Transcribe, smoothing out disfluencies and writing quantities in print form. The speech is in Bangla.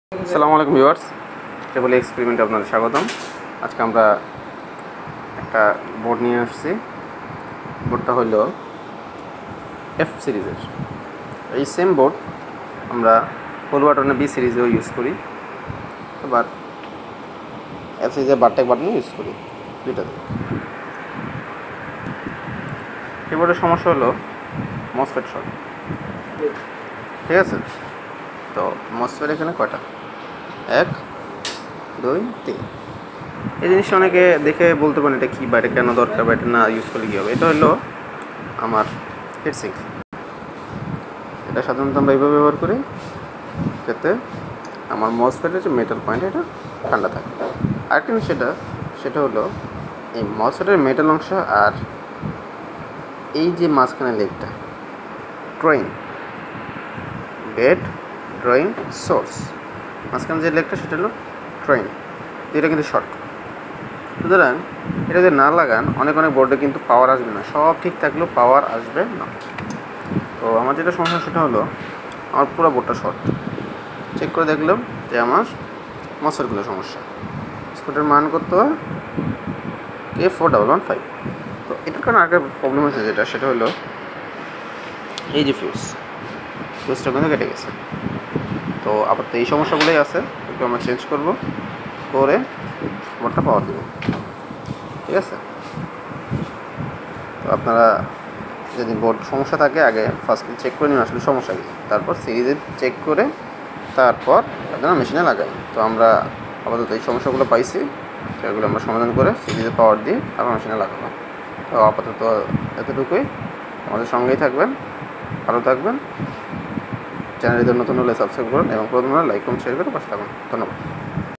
আসসালামু আলাইকুম ভিউয়ার্স, কেবল এক্সপেরিমেন্টে আপনাদের স্বাগতম। আজকে আমরা একটা বোর্ড নিয়ে আসছি। বোর্ডটা হলো এফ সিরিজের। এই সেম বোর্ড আমরা ফুল বাটনে বি সিরিজেও ইউজ করি, আবার এফ সিরিজের বারটেক বাটনেও ইউজ করি, দুইটাতে। এই বোর্ডের সমস্যা হলো মসফেট শর্ট, ঠিক আছে? তো মসফেট এখানে কয়টা? 1 2 3। এই জিনিসটা অনেকে দেখে বলতে পারেন এটা কী বা এটা কেন দরকার বা এটা না ইউজ করলে কী হবে। এটা হলো আমার হিটসিঙ্ক। এটা সাধারণত আমরা এইভাবে ব্যবহার করি যাতে আমার মসফেটের যে মেটাল পয়েন্ট এটা ঠান্ডা থাকে। আরেকটা জিনিস সেটা হলো এই মসফেটের মেটাল অংশ আর এই যে মাঝখানে লেগটা ড্রয়িং গেট ড্রয়িং সোর্স, মাঝখানে যে লেগটা সেটা হলো ড্রয়িং, এটা কিন্তু শর্ট। সুতরাং এটা যদি না লাগান অনেক বোর্ডে কিন্তু পাওয়ার আসবে না, সব ঠিক থাকলেও পাওয়ার আসবে না। তো আমার যেটা সমস্যা সেটা হলো আমার পুরো বোর্ডটা শর্ট। চেক করে দেখলাম যে আমার মসফেটগুলো সমস্যা। স্কুটের মান করতে হয় KE430F। তো এটার কারণে আগে প্রবলেম হয়েছে সেটা হলো এই যে ফিউজটা কিন্তু কেটে গেছে। তো আপাতত এই সমস্যাগুলোই আছে, একটু আমরা চেঞ্জ করে বোর্ডটা পাওয়ার দেবো, ঠিক আছে? তো আপনারা যদি বোর্ড সমস্যা থাকে আগে ফার্স্টলি চেক করে নিন আসলে সমস্যা কী, তারপর সিরিজে চেক করে তারপর আপনারা মেশিনে লাগাই। তো আমরা আপাতত এই সমস্যাগুলো পাইছি, সেগুলো আমরা সমাধান করে সিরিজে পাওয়ার দিয়ে তারপর মেশিনে লাগাবো। তো আপাতত এতটুকুই। আমাদের সঙ্গেই থাকবেন, ভালো থাকবেন। চ্যানেলটিতে নতুন হলে সাবস্ক্রাইব করুন এবং প্রথমে লাইক কমেন্ট শেয়ার করে পাশে থাকুন। ধন্যবাদ।